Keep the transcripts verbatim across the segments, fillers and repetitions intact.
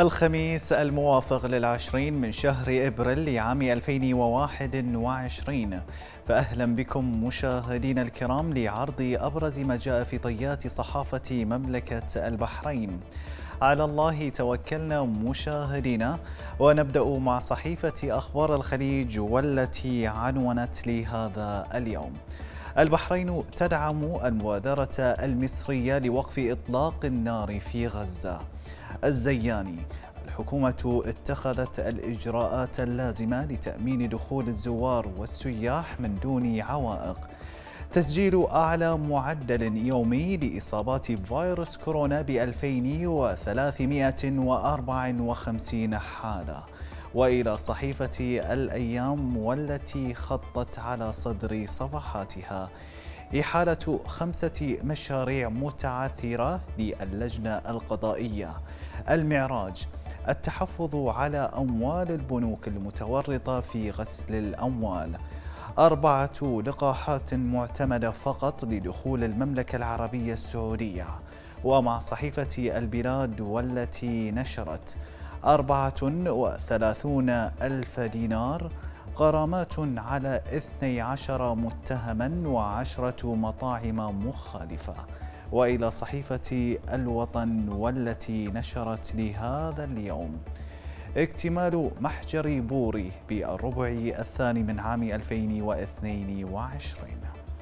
الخميس الموافق للعشرين من شهر إبريل لعام ألفين وواحد وعشرين، فأهلا بكم مشاهدينا الكرام لعرض أبرز ما جاء في طيات صحافة مملكة البحرين. على الله توكلنا مشاهدينا، ونبدأ مع صحيفة أخبار الخليج والتي عنونت لهذا اليوم: البحرين تدعم المبادرة المصرية لوقف إطلاق النار في غزة. الزياني: الحكومة اتخذت الإجراءات اللازمة لتأمين دخول الزوار والسياح من دون عوائق. تسجيل أعلى معدل يومي لإصابات فيروس كورونا ب ألفين وثلاثمئة وأربعة وخمسين حالة. وإلى صحيفة الأيام والتي خطت على صدر صفحاتها: إحالة خمسة مشاريع متعثرة للجنة القضائية. المعراج: التحفظ على أموال البنوك المتورطة في غسل الأموال. أربعة لقاحات معتمدة فقط لدخول المملكة العربية السعودية. ومع صحيفة البلاد والتي نشرت: أربعة وثلاثون ألف دينار غرامات على اثني عشر متهما وعشرة مطاعم مخالفة. وإلى صحيفة الوطن والتي نشرت لهذا اليوم: اكتمال محجر بوري بالربع الثاني من عام ألفين واثنين وعشرين.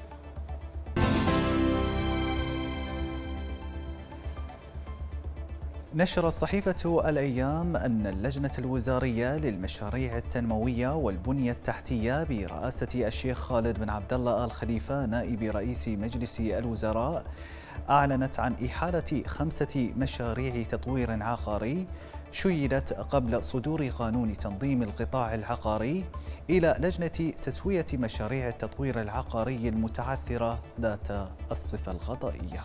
نشرت صحيفة الأيام أن اللجنة الوزارية للمشاريع التنموية والبنية التحتية برئاسة الشيخ خالد بن عبد الله آل خليفة نائب رئيس مجلس الوزراء أعلنت عن إحالة خمسة مشاريع تطوير عقاري شيدت قبل صدور قانون تنظيم القطاع العقاري إلى لجنة تسوية مشاريع التطوير العقاري المتعثرة ذات الصفة الغضائية.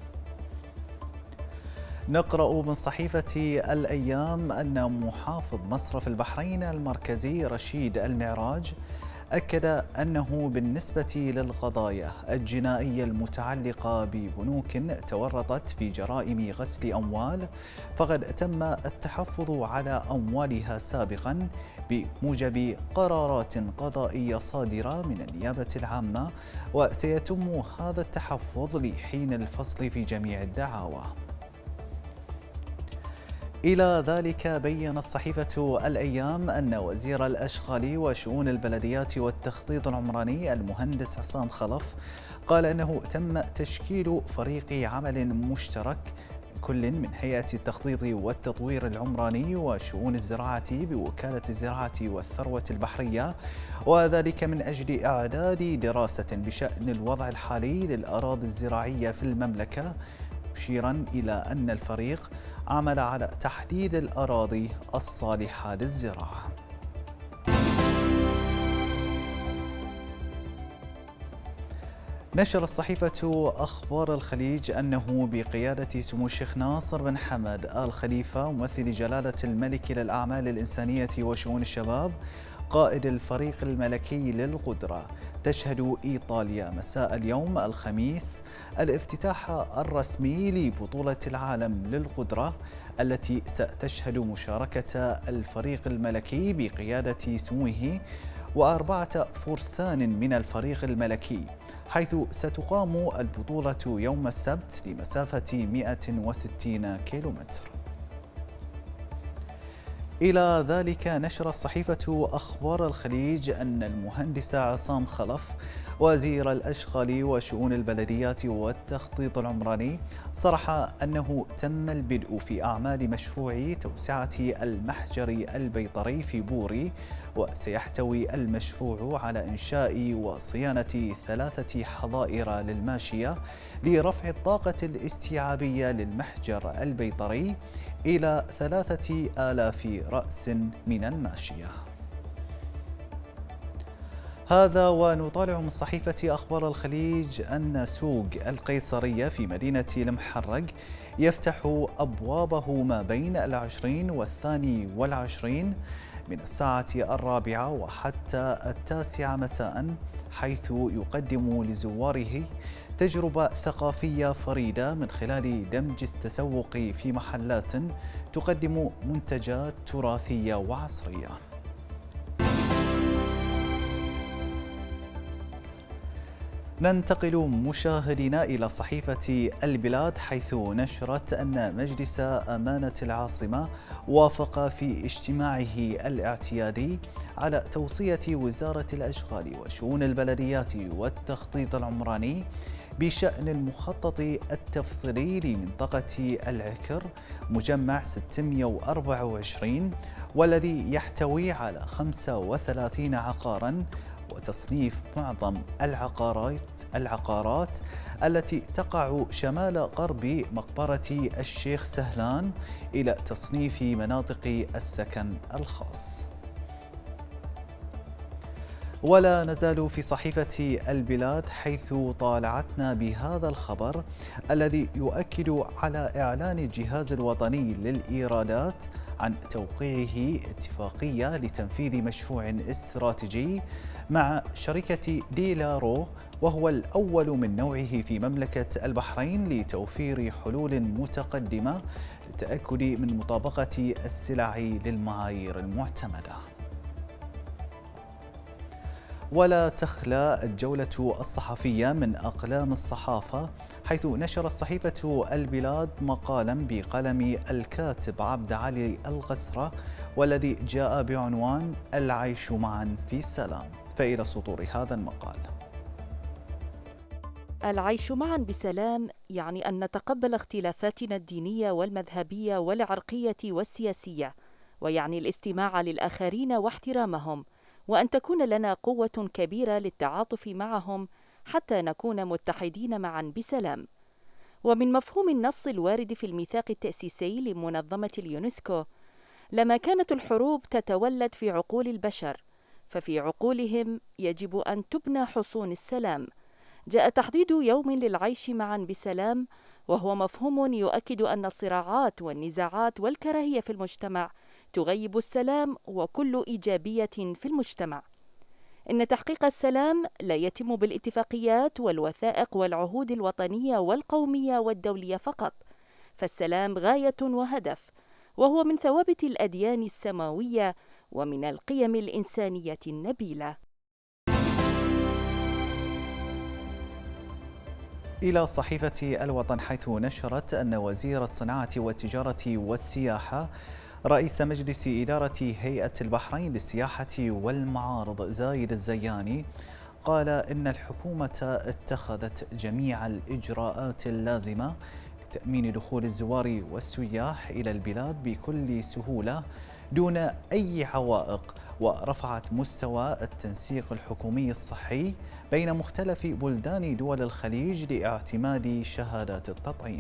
نقرأ من صحيفة الأيام أن محافظ مصرف البحرين المركزي رشيد المعراج أكد أنه بالنسبة للقضايا الجنائية المتعلقة ببنوك تورطت في جرائم غسل أموال فقد تم التحفظ على أموالها سابقا بموجب قرارات قضائية صادرة من النيابة العامة، وسيتم هذا التحفظ لحين الفصل في جميع الدعاوى. إلى ذلك بيّنت صحيفة الأيام أن وزير الأشغال وشؤون البلديات والتخطيط العمراني المهندس عصام خلف قال أنه تم تشكيل فريق عمل مشترك كل من هيئة التخطيط والتطوير العمراني وشؤون الزراعة بوكالة الزراعة والثروة البحرية، وذلك من أجل إعداد دراسة بشأن الوضع الحالي للأراضي الزراعية في المملكة، مشيرا إلى أن الفريق عمل على تحديد الأراضي الصالحة للزراعة. نشرت صحيفة أخبار الخليج أنه بقيادة سمو الشيخ ناصر بن حمد آل خليفة ممثل جلالة الملك للأعمال الإنسانية وشؤون الشباب قائد الفريق الملكي للقدرة، تشهد إيطاليا مساء اليوم الخميس الافتتاح الرسمي لبطولة العالم للقدرة التي ستشهد مشاركة الفريق الملكي بقيادة سموه وأربعة فرسان من الفريق الملكي، حيث ستقام البطولة يوم السبت لمسافة مئة وستين كيلومتر. إلى ذلك نشرت صحيفة أخبار الخليج أن المهندس عصام خلف وزير الأشغال وشؤون البلديات والتخطيط العمراني صرح أنه تم البدء في أعمال مشروع توسعة المحجر البيطري في بوري، وسيحتوي المشروع على إنشاء وصيانة ثلاثة حظائر للماشية لرفع الطاقة الاستيعابية للمحجر البيطري إلى ثلاثة آلاف رأس من الماشية. هذا ونطالع من صحيفة أخبار الخليج أن سوق القيصرية في مدينة المحرق يفتح أبوابه ما بين العشرين والثاني والعشرين من الساعة الرابعة وحتى التاسعة مساء، حيث يقدم لزواره تجربة ثقافية فريدة من خلال دمج التسوق في محلات تقدم منتجات تراثية وعصرية. ننتقل مشاهدينا إلى صحيفة البلاد، حيث نشرت أن مجلس أمانة العاصمة وافق في اجتماعه الاعتيادي على توصية وزارة الأشغال وشؤون البلديات والتخطيط العمراني بشأن المخطط التفصيلي لمنطقة العكر مجمع ستمئة وأربعة وعشرين، والذي يحتوي على خمسة وثلاثين عقاراً، وتصنيف معظم العقارات العقارات التي تقع شمال غرب مقبرة الشيخ سهلان إلى تصنيف مناطق السكن الخاص. ولا نزال في صحيفة البلاد، حيث طالعتنا بهذا الخبر الذي يؤكد على إعلان الجهاز الوطني للإيرادات عن توقيعه اتفاقية لتنفيذ مشروع استراتيجي مع شركة ديلارو، وهو الأول من نوعه في مملكة البحرين لتوفير حلول متقدمة للتأكد من مطابقة السلع للمعايير المعتمدة. ولا تخلى الجولة الصحفية من أقلام الصحافة، حيث نشرت صحيفة البلاد مقالا بقلم الكاتب عبد علي الغسرة، والذي جاء بعنوان العيش معا في سلام. فإلى سطور هذا المقال. العيش معا بسلام يعني أن نتقبل اختلافاتنا الدينية والمذهبية والعرقية والسياسية، ويعني الاستماع للآخرين واحترامهم، وأن تكون لنا قوة كبيرة للتعاطف معهم حتى نكون متحدين معا بسلام. ومن مفهوم النص الوارد في الميثاق التأسيسي لمنظمة اليونسكو، لما كانت الحروب تتولد في عقول البشر، ففي عقولهم يجب أن تبنى حصون السلام. جاء تحديد يوم للعيش معا بسلام، وهو مفهوم يؤكد أن الصراعات والنزاعات والكراهية في المجتمع تغيب السلام وكل إيجابية في المجتمع. إن تحقيق السلام لا يتم بالاتفاقيات والوثائق والعهود الوطنية والقومية والدولية فقط، فالسلام غاية وهدف، وهو من ثوابت الأديان السماوية ومن القيم الإنسانية النبيلة. إلى صحيفة الوطن، حيث نشرت أن وزير الصناعة والتجارة والسياحة رئيس مجلس إدارة هيئة البحرين للسياحة والمعارض زايد الزياني قال إن الحكومة اتخذت جميع الإجراءات اللازمة لتأمين دخول الزوار والسياح إلى البلاد بكل سهولة دون أي عوائق، ورفعت مستوى التنسيق الحكومي الصحي بين مختلف بلدان دول الخليج لاعتماد شهادات التطعيم.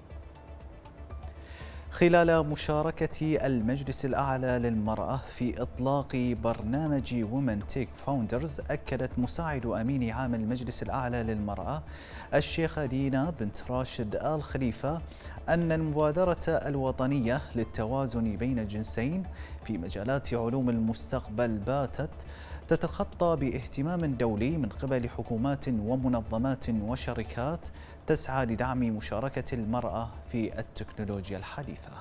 خلال مشاركة المجلس الأعلى للمرأة في إطلاق برنامج Women Tech Founders، أكدت مساعد أمين عام المجلس الأعلى للمرأة الشيخة دينا بنت راشد آل خليفة أن المبادرة الوطنية للتوازن بين الجنسين في مجالات علوم المستقبل باتت تتخطى باهتمام دولي من قبل حكومات ومنظمات وشركات تسعى لدعم مشاركة المرأة في التكنولوجيا الحديثة.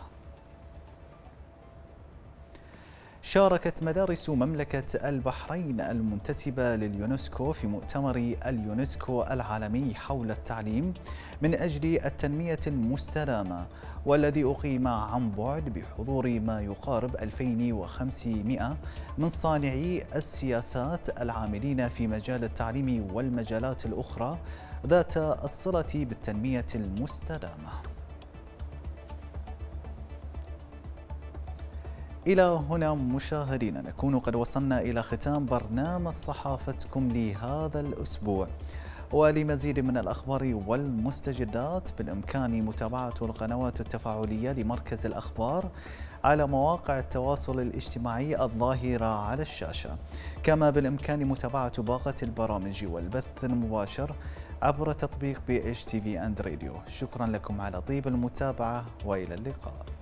شاركت مدارس مملكة البحرين المنتسبة لليونسكو في مؤتمر اليونسكو العالمي حول التعليم من أجل التنمية المستدامة، والذي أقيم عن بعد بحضور ما يقارب ألفين وخمسمئة من صانعي السياسات العاملين في مجال التعليم والمجالات الأخرى ذات الصلة بالتنمية المستدامة. إلى هنا مشاهدينا نكون قد وصلنا إلى ختام برنامج صحافتكم لهذا الأسبوع، ولمزيد من الأخبار والمستجدات بالإمكان متابعة القنوات التفاعلية لمركز الأخبار على مواقع التواصل الاجتماعي الظاهرة على الشاشة، كما بالإمكان متابعة باقة البرامج والبث المباشر عبر تطبيق بي إتش تي في أند راديو. شكرا لكم على طيب المتابعة وإلى اللقاء.